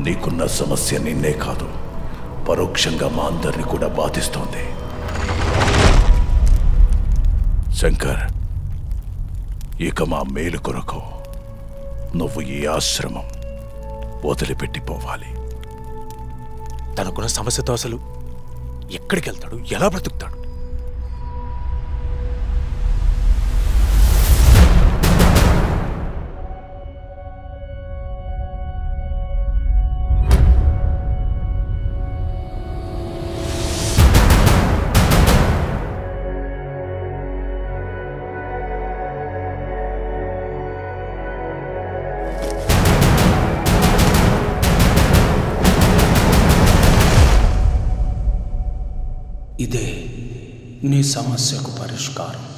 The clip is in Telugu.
నీకున్న సమస్య నిన్నే కాదు, పరోక్షంగా మా అందరిని కూడా బాధిస్తోంది. శంకర్, ఇక మా మేలు కొరకు నువ్వు ఈ ఆశ్రమం వదిలిపెట్టిపోవాలి. తనకున్న సమస్యతో అసలు ఎక్కడికి వెళ్తాడు, ఎలా బ్రతుకుతాడు? ఇదే నీ సమస్యకు పరిష్కారం.